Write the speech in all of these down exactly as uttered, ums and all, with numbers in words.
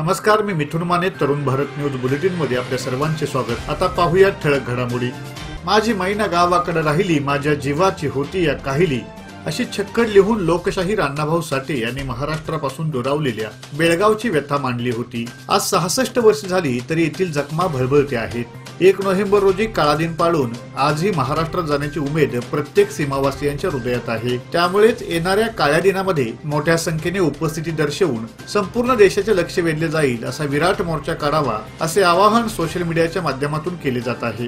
नमस्कार, मी मिथुन Mane. Tarun Bharat news bulletin मध्ये आपल्या सर्वांचे स्वागत. आता पाहूया ठळक घडामोडी. माझी मैना गावाकडे राहिली, माझ्या जीवाची होती या काहिली, अशी छक्कड लिहून लोकशाहीर अण्णाभाऊ साठे यांनी महाराष्ट्रापासून दुरावलेल्या बेळगावची व्यथा मांडली होती. आज सहासष्ट वर्ष झाली तरी येथील जखमा भरभरते आहेत. एक नोव्हेंबर रोजी काळा दिन पाळून आजही महाराष्ट्रात जाण्याची उमेद प्रत्येक सीमावासियांच्या हृदयात आहे. त्यामुळेच येणाऱ्या काळ्या दिनामध्ये मोठ्या संख्येने उपस्थिती दर्शवून संपूर्ण देशाचे लक्ष वेधले जाईल, असा विराट मोर्चा काढावा असे आवाहन सोशल मीडियाच्या माध्यमातून केले जात आहे.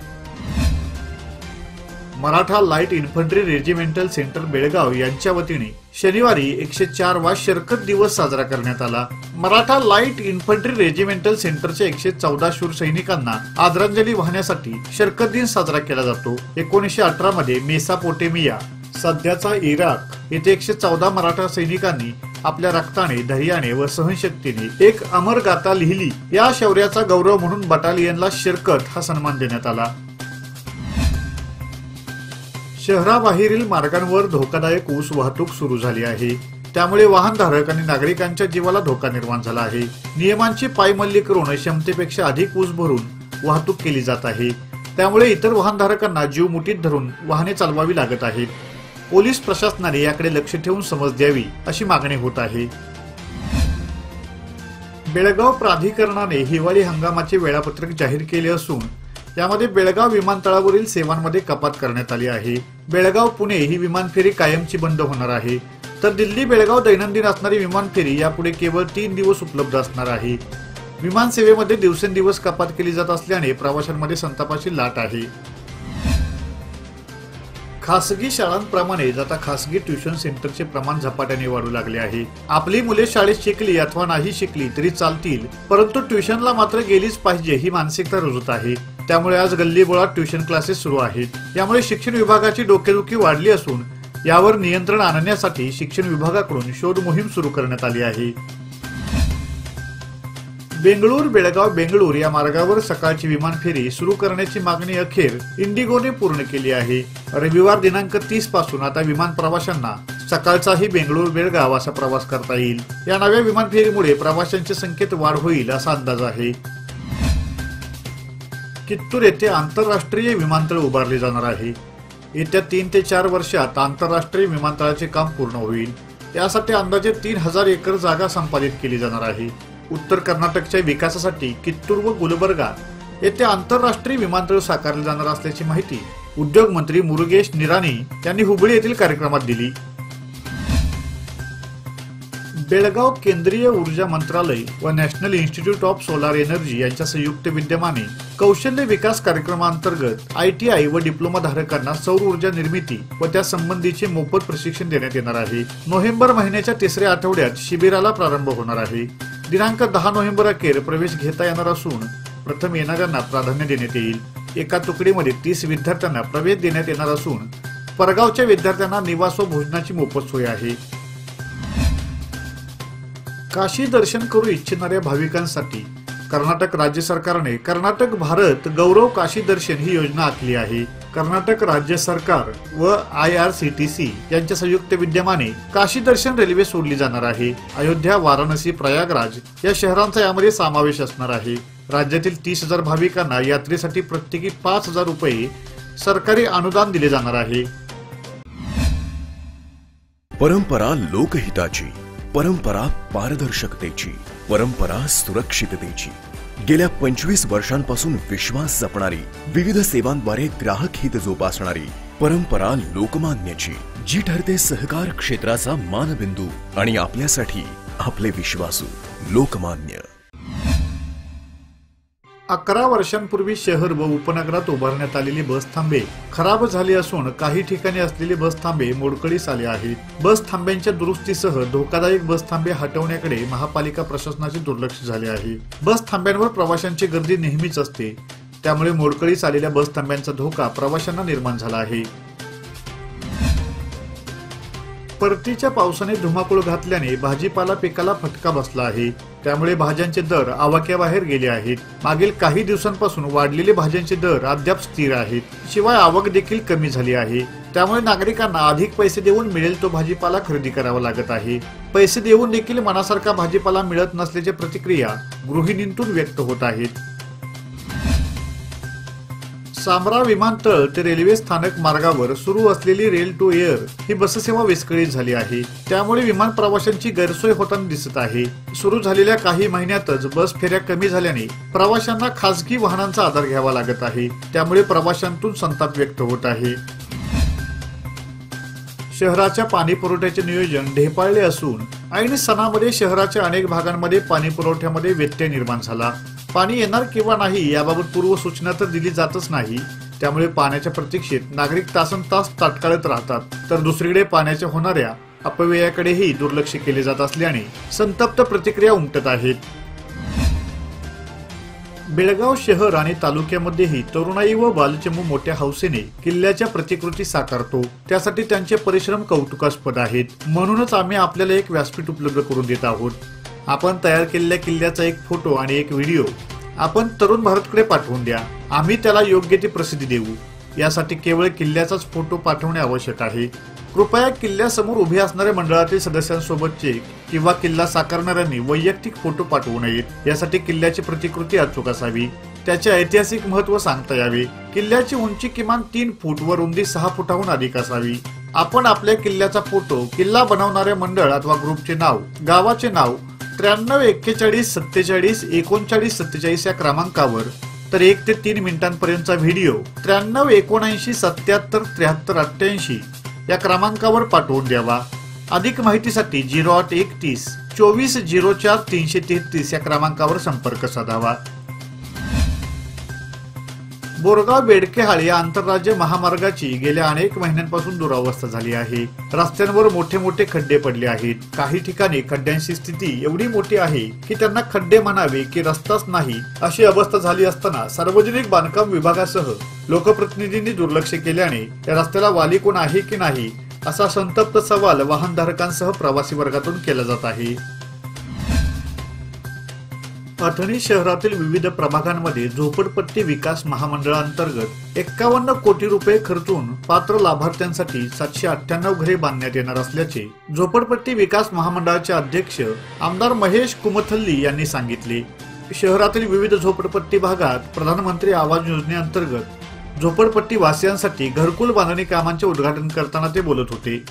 Maratha Light Infantry Regimental Centre Belgaum यांच्या वतीने शनिवारी एकशे चार वा शरकत दिवस साजरा करण्यात आला. मराठा लाईट इन्फंट्री रेजिमेंटल सेंटरच्या एकशे चौदा शूर सैनिकांना आदरांजली वाहण्यासाठी शरकत दिन साजरा केला जातो. एकोणीसशे अठरा मध्ये मेसापोटेमिया, सध्याचा इराक, येथे एकशे चौदा मराठा सैनिकांनी आपल्या रक्ताने, धैर्याने व सहनशक्तीने एक अमर गाथा लिहिली. या शौर्याचा गौरव म्हणून बटालियनला शरकत हा सन्मान देण्यात आला. शहराबाहेरील मार्गांवर धोकादायक ऊस वाहतूक सुरू झाली आहे. त्यामुळे वाहनधारक आणि नागरिकांच्या जीवाला धोका निर्माण झाला आहे. नियमांची पायमल्ली करून क्षमतेपेक्षा अधिक ऊस भरून वाहतूक केली जात आहे. त्यामुळे इतर वाहनधारकांना जीव मुठीत धरून वाहने चालवावी लागत आहेत. पोलीस प्रशासनाने याकडे लक्ष ठेवून समज द्यावी अशी मागणी होत आहे. बेळगाव प्राधिकरणाने हिवाळी हंगामाचे वेळापत्रक जाहीर केले असून यामध्ये बेळगाव विमानतळावरील सेवांमध्ये कपात करण्यात आली आहे. बेळगाव पुणे ही विमान फेरी कायमची बंद होणार आहे, तर दिल्ली बेळगाव दैनंदिन असणारी विमान फेरी यापुढे केवळ तीन दिवस उपलब्ध असणार आहे. विमान सेवेमध्ये दिवसेंदिवस कपात केली जात असल्याने प्रवाशांमध्ये संतापाची लाट आहे. खासगी शाळांप्रमाणेच आता खासगी ट्युशन सेंटरचे प्रमाण झपाट्याने वाढू लागले आहे. आपली मुले शाळेत शिकली अथवा नाही शिकली तरी चालतील, परंतु ट्युशनला मात्र गेलीच पाहिजे ही मानसिकता रुजत आहे. त्यामुळे आज गल्लीबोळात ट्युशन क्लासेस सुरू आहेत. यामुळे शिक्षण विभागाची डोकेदुखी वाढली असून यावर नियंत्रण आणण्यासाठी शिक्षण विभागाकडून शोध मोहीम सुरू करण्यात आली आहे. बेंगळूर बेळगाव बेंगळूर या मार्गावर सकाळची विमान फेरी सुरू करण्याची मागणी अखेर इंडिगोने पूर्ण केली आहे. रविवार दिनांक तीस पासून आता विमान प्रवाशांना सकाळचाही बेंगळूर बेळगाव असा प्रवास करता येईल. या नव्या विमान फेरीमुळे प्रवाशांच्या संख्येत वाढ होईल असा अंदाज आहे. कित्तूर येथे आंतरराष्ट्रीय विमानतळ उभारले जाणार आहे. येत्या तीन ते चार वर्षात आंतरराष्ट्रीय विमानतळाचे काम पूर्ण होईल. यासाठी अंदाजे तीन हजार एकर जागा संपादित केली जाणार आहे. उत्तर कर्नाटकच्या विकासासाठी कित्तूर व गुलबर्गा येथे आंतरराष्ट्रीय विमानतळ साकारले जाणार असल्याची माहिती उद्योग मंत्री मुरुगेश निराणी यांनी हुबळी येथील कार्यक्रमात दिली. बेळगाव केंद्रीय ऊर्जा मंत्रालय व National Institute of Solar Energy यांच्या संयुक्त विद्यमाने कौशल्य विकास कार्यक्रमांतर्गत आयटीआय व डिप्लोमा धारकांना सौर ऊर्जा निर्मिती व त्या संबंधीचे मोफत प्रशिक्षण देण्यात येणार आहे. नोव्हेंबर महिन्याच्या तिसऱ्या आठवड्यात शिबिराला प्रारंभ होणार आहे. दिनांक दहा नोव्हेंबर अखेर प्रवेश घेता येणार असून प्रथम येणाऱ्यांना प्राधान्य देण्यात येईल. एका तुकडीमध्ये तीस विद्यार्थ्यांना प्रवेश देण्यात येणार असून परगावच्या विद्यार्थ्यांना निवास व भोजनाची मोफत सोय आहे. काशी दर्शन करू इच्छिणाऱ्या भाविकांसाठी कर्नाटक राज्य सरकारने कर्नाटक भारत गौरव काशी दर्शन ही योजना आखली आहे. कर्नाटक राज्य सरकार व I R C T C यांच्या संयुक्त विद्यमाने काशी दर्शन रेल्वे सोडली जाणार आहे. अयोध्या, वाराणसी, प्रयागराज या शहरांचा यामध्ये समावेश असणार आहे. राज्यातील तीस हजार भाविकांना यात्रेसाठी प्रत्येकी पाच हजार रुपये सरकारी अनुदान दिले जाणार आहे. परंपरा लोकहिताची, परंपरा पारदर्शकतेची, परंपरा सुरक्षिततेची. गेल्या पंचवीस वर्षांपासून विश्वास जपणारी, विविध सेवांद्वारे ग्राहक हित जोपासणारी परंपरा लोकमान्यची, जी ठरते सहकार क्षेत्राचा मानबिंदू आणि आपल्यासाठी आपले विश्वासू लोकमान्य. अकरा वर्षांपूर्वी शहर व उपनगरात उभारण्यात आलेली बस थांबे खराब झाली असून काही ठिकाणी असलेले बस थांबे मोडकळीस आले आहेत. बस थांब्यांच्या दुरुस्तीसह धोकादायक बस थांबे हटवण्याकडे महापालिका प्रशासनाचे दुर्लक्ष झाले आहे. बस थांब्यांवर प्रवाशांची गर्दी नेहमीच असते, त्यामुळे मोडकळीस आलेल्या बस थांब्यांचा धोका प्रवाशांना निर्माण झाला आहे. परतीच्या पावसाने धुमाकूळ घातल्याने भाजीपाला पिकाला फटका बसला आहे. त्यामुळे भाज्यांचे दर आवाक्याबाहेर गेले आहेत. मागील काही दिवसांपासून वाढलेले भाज्यांचे दर अद्याप स्थिर आहेत. शिवाय आवक देखील कमी झाली आहे. त्यामुळे नागरिकांना अधिक पैसे देऊन मिळेल तो भाजीपाला खरेदी करावा लागत आहे. पैसे देऊन देखील मनासारखा भाजीपाला मिळत नसल्याच्या प्रतिक्रिया गृहिणींतून व्यक्त होत आहेत. सामरा विमानतळ ते रेल्वे स्थानक मार्गावर सुरू असलेली रेल टू एअर ही बससेवा विस्कळीत झाली आहे. त्यामुळे विमान प्रवाशांची गैरसोय होताना दिसत आहे. सुरू झालेल्या काही महिन्यातच बस फेऱ्या कमी झाल्याने प्रवाशांना खासगी वाहनांचा आधार घ्यावा लागत आहे. त्यामुळे प्रवाशांतून संताप व्यक्त होत आहे. शहराच्या पाणी पुरवठ्याचे नियोजन ढेपाळले असून ऐन सणामध्ये शहराच्या अनेक भागांमध्ये पाणी पुरवठ्यामध्ये व्यत्यय निर्माण झाला. पाणी येणार किंवा नाही याबाबत पूर्व सूचना तर दिली जातच नाही. त्यामुळे पाण्याच्या प्रतीक्षेत नागरिक तासन तास ताटकळत राहतात. तर दुसरीकडे पाण्याच्या होणाऱ्या अपव्ययाकडेही दुर्लक्ष केले जात असल्याने संतप्त प्रतिक्रिया उमटत आहेत. बेळगाव शहर आणि तालुक्यामध्येही तरुणाई व बालचमू मोठ्या हौसेने किल्ल्याच्या प्रतिकृती साकारतो. त्यासाठी त्यांचे परिश्रम कौतुकास्पद आहेत. म्हणूनच आम्ही आपल्याला एक व्यासपीठ उपलब्ध करून देत आहोत. आपण तयार केलेल्या किल्ल्याचा एक फोटो आणि एक व्हिडिओ आपण तरुण भारतकडे पाठवून द्या. आम्ही त्याला योग्य ती प्रसिद्धी देऊ. यासाठी केवळ किल्ल्याचाच फोटो पाठवणे आवश्यक आहे. कृपया किल्ल्यासमोर उभे असणाऱ्या मंडळातील सदस्यांसोबतचे किंवा किल्ला साकारणाऱ्यांनी वैयक्तिक फोटो पाठवू नयेत. यासाठी किल्ल्याची प्रतिकृती अचूक असावी. त्याचे ऐतिहासिक महत्त्व सांगता यावे. किल्ल्याची उंची किमान तीन फूट व रुंदी सहा फुटाहून अधिक असावी. आपण आपल्या किल्ल्याचा फोटो किल्ला बनवणाऱ्या मंडळ अथवा ग्रुपचे नाव, गावाचे नाव त्र्याण्णव एक्केचाळीस सत्तेचाळीस एकोणचाळीस सत्तेचाळीस या क्रमांकावर तर एक ते तीन मिनिटांपर्यंतचा व्हिडिओ त्र्याण्णव एकोणऐंशी सत्याहत्तर त्र्याहत्तर अठ्ठ्याऐंशी या क्रमांकावर पाठवून द्यावा. अधिक माहितीसाठी झिरो आठ एकतीस चोवीस झिरो चार तीनशे तेहतीस या क्रमांकावर संपर्क साधावा. बोरगाव बेडकेहाळ या आंतरराज्य महामार्गाची गेल्या अनेक महिन्यांपासून दुरावस्था झाली आहे. रस्त्यांवर मोठे मोठे खड्डे पडले आहेत. काही ठिकाणी खड्ड्यांची स्थिती एवढी मोठी आहे की त्यांना खड्डे म्हणावे की रस्ताच नाही अशी अवस्था झाली असताना सार्वजनिक बांधकाम विभागासह लोकप्रतिनिधींनी दुर्लक्ष केल्याने या रस्त्याला वाली कोण आहे की नाही असा संतप्त सवाल वाहनधारकांसह प्रवासी वर्गातून केला जात आहे. अथणी शहरातील विविध प्रभागांमध्ये झोपडपट्टी विकास महामंडळांतर्गत एक्कावन्न कोटी रुपये खर्चून पात्र लाभार्थ्यांसाठी सातशे अठ्ठ्याण्णव घरे बांधण्यात येणार असल्याचे झोपडपट्टी विकास महामंडळाचे अध्यक्ष आमदार महेश कुमथल्ली यांनी सांगितले. शहरातील विविध झोपडपट्टी भागात प्रधानमंत्री आवास योजनेअंतर्गत झोपडपट्टी वासियांसाठी घरकुल बांधणी कामांचे उद्घाटन करताना ते बोलत होते.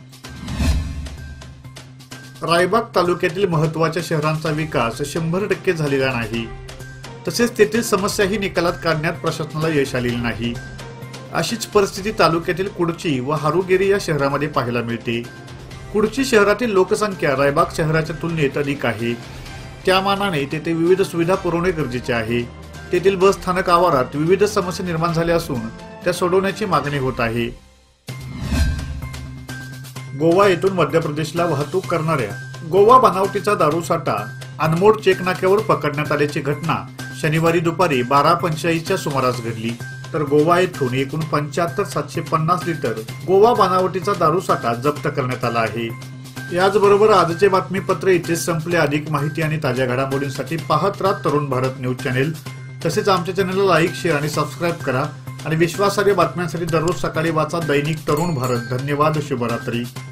रायबाग तालुक्यातील महत्वाच्या शहरांचा विकास शंभर टक्के झालेला नाही. तसेच तेथील समस्याही निकालात काढण्यात प्रशासनाला यश आलेले नाही. अशीच परिस्थिती तालुक्यातील कुडची व हारुगेरी या शहरामध्ये पाहायला मिळते. कुडची शहरातील लोकसंख्या रायबाग शहराच्या तुलनेत अधिक आहे. त्या मानाने तेथे विविध सुविधा पुरवणे गरजेचे आहे. तेथील बस स्थानक आवारात विविध समस्या निर्माण झाल्या असून त्या सोडवण्याची मागणी होत आहे. गोवा येथून मध्य प्रदेशला वाहतूक करणाऱ्या गोवा बनावटीचा दारूसाठा अनमोड चेक नाक्यावर पकडण्यात आल्याची घटना शनिवारी दुपारी बारा पंचेचाळीसच्या सुमारास घडली. तर गोवा येथून एकूण पंच्याहत्तर सातशे पन्नास लिटर गोवा बनावटीचा दारूसाठा जप्त करण्यात आला आहे. याचबरोबर आजचे बातमीपत्र इथेच संपले. अधिक माहिती आणि ताज्या घडामोडींसाठी पाहत राहा तरुण भारत न्यूज चॅनेल. तसेच आमच्या चॅनेलला लाईक, शेअर आणि सबस्क्राईब करा आणि विश्वासार्ह बातम्यांसाठी दररोज सकाळी वाचा दैनिक तरुण भारत. धन्यवाद. शुभरात्री.